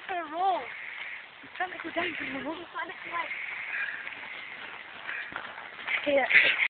for a roll. I'm trying to go down for a roll. Yeah.